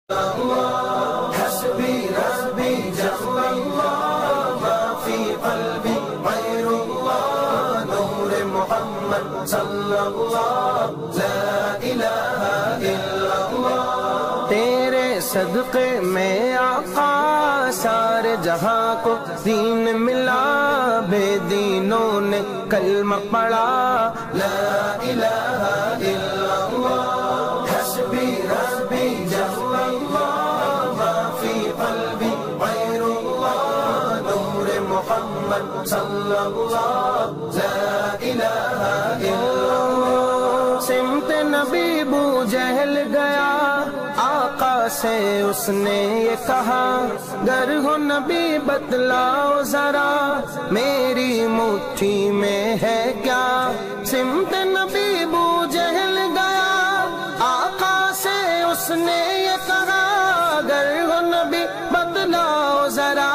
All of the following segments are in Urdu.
حسبي ربي جل الله ما في قلبي غير الله نور محمد صلی اللہ لا الہ الا اللہ. تیرے صدقے میں آقا سارے جہاں کو دین ملا، بے دینوں نے کلمہ پڑھا لا الہ الا اللہ. حسبی ربی جل اللہ ما فی قلبی غیر اللہ نور محمد صلی اللہ لا الہ الا اللہ. سمت نبی بو جہل گیا، آقا سے اس نے یہ کہا گر ہو نبی بتلاؤ ذرا میری مٹھی میں ہے کیا. سمت نبی بو جہل گیا، آقا سے اس نے یہ کہا گر ہو نبی بتلاؤ ذرا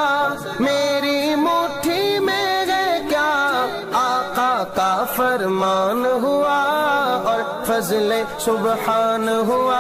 میری مٹھی میں ہے کیا. آقا کا فرمان ہوا اور فضل سبحان ہوا،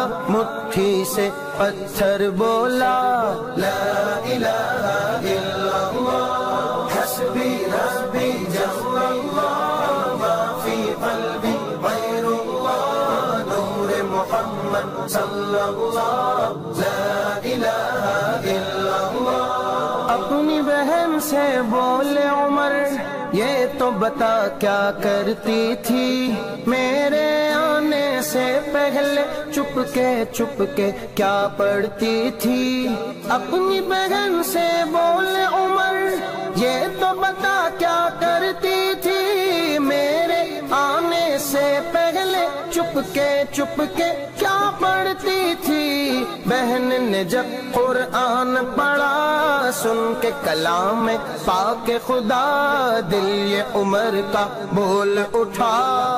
مٹھی سے پتھر بولا لا الہ الا اللہ. حسبی ربی جل اللہ ما فی قلبی غیر اللہ نور محمد صلی اللہ لا الہ الا اللہ. اپنی بہن سے بولے عمر یہ تو بتا کیا کرتی تھی میرے آنے سے پہلے چپ کے کیا پڑھتی تھی. اپنی بہن سے بولے عمر یہ تو بتا کیا کرتی تھی میرے آنے سے پہلے چپ کے کیا پڑھتی تھی. بہن نے جب قرآن پڑھا سن کے کلام پاک خدا دل یہ عمر کا بول اٹھا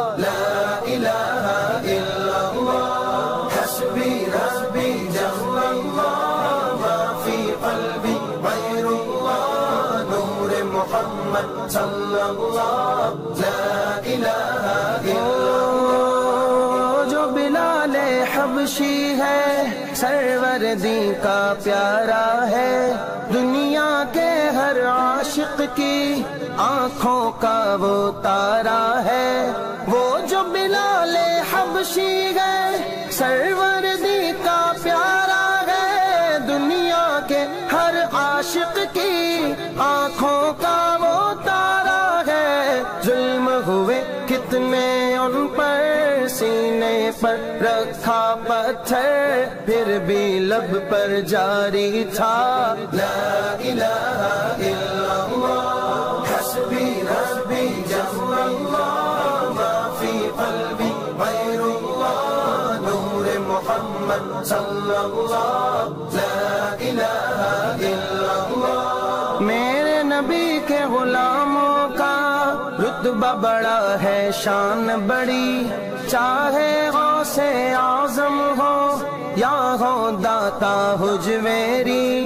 لا الہ الا اللہ. حسبی ربی جل اللہ ما فی قلبی غیر اللہ نور محمد صلی اللہ لا الہ الا اللہ. جو بلال حبشی ہے سرورزی کا پیارا ہے، دنیا کے ہر عاشق کی آنکھوں کا وہ تارا ہے. وہ جو بلال حبشی ہے سرورزی کا پیارا ہے، دنیا کے ہر عاشق کی آنکھوں کا وہ تارا ہے. ظلم ہوئے کتنے ان پر سینے پر رکھا پتھر پھر بھی لب پر جاری تھا لا الہ الا اللہ. حسبی ربی جل اللہ ما فی قلبی غیر اللہ نور محمد صلی اللہ لا الہ الا اللہ. میرے نبی کے غلاموں کا رتبہ بڑا ہے شان بڑی، چاہے غوث اعظم ہو یا ہو داتا حجویری